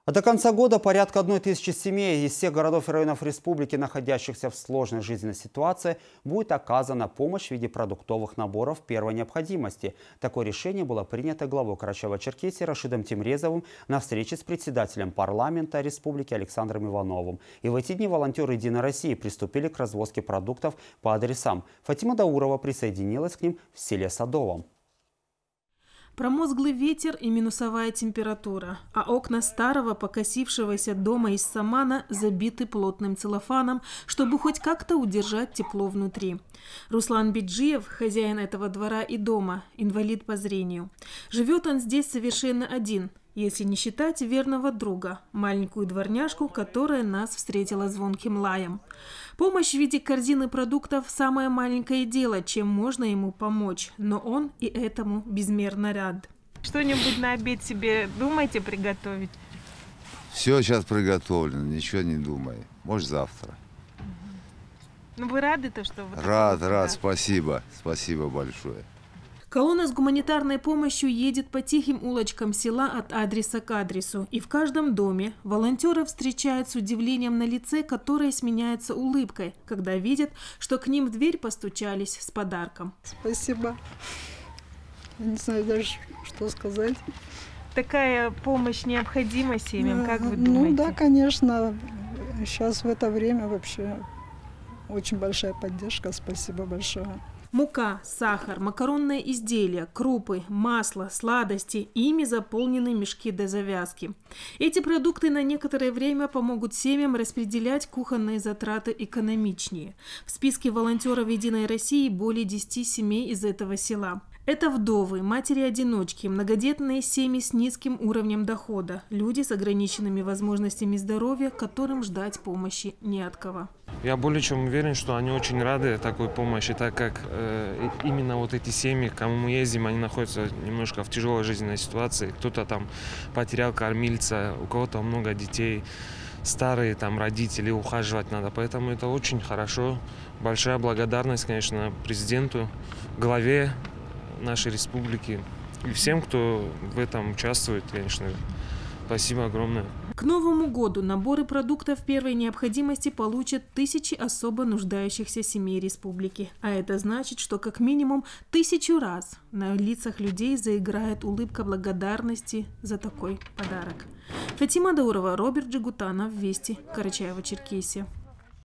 А до конца года порядка 1000 семей из всех городов и районов республики, находящихся в сложной жизненной ситуации, будет оказана помощь в виде продуктовых наборов первой необходимости. Такое решение было принято главой Карачаево-Черкесии Рашидом Тимрезовым на встрече с председателем парламента республики Александром Ивановым. И в эти дни волонтеры «Единой России» приступили к развозке продуктов по адресам. Фатима Даурова присоединилась к ним в селе Садовом. Промозглый ветер и минусовая температура, а окна старого покосившегося дома из самана забиты плотным целлофаном, чтобы хоть как-то удержать тепло внутри. Руслан Биджиев, хозяин этого двора и дома, инвалид по зрению. Живет он здесь совершенно один, если не считать верного друга, маленькую дворняжку, которая нас встретила звонким лаем. Помощь в виде корзины продуктов – самое маленькое дело, чем можно ему помочь, но он и этому безмерно рад. Что-нибудь на обед себе думаете приготовить? Все сейчас приготовлено, ничего не думай. Может, завтра. Ну вы рады-то, что вы... Рад, спасибо большое. Колонна с гуманитарной помощью едет по тихим улочкам села от адреса к адресу. И в каждом доме волонтеры встречают с удивлением на лице, которое сменяется улыбкой, когда видят, что к ним в дверь постучались с подарком. Спасибо. Я не знаю даже, что сказать. Такая помощь необходима семьям, как вы думаете? Ну да, конечно. Сейчас в это время вообще очень большая поддержка. Спасибо большое. Мука, сахар, макаронные изделия, крупы, масло, сладости – ими заполнены мешки до завязки. Эти продукты на некоторое время помогут семьям распределять кухонные затраты экономичнее. В списке волонтеров «Единой России» более 10 семей из этого села. Это вдовы, матери-одиночки, многодетные семьи с низким уровнем дохода, люди с ограниченными возможностями здоровья, которым ждать помощи не от кого. Я более чем уверен, что они очень рады такой помощи, так как именно вот эти семьи, к кому мы ездим, они находятся немножко в тяжелой жизненной ситуации. Кто-то там потерял кормильца, у кого-то много детей, старые там родители, ухаживать надо. Поэтому это очень хорошо. Большая благодарность, конечно, президенту, главе нашей республики и всем, кто в этом участвует, конечно. Спасибо огромное. К Новому году наборы продуктов первой необходимости получат тысячи особо нуждающихся семей республики. А это значит, что как минимум 1000 раз на лицах людей заиграет улыбка благодарности за такой подарок. Фатима Даурова, Роберт Джигутанов, Вести, Карачаево-Черкесия.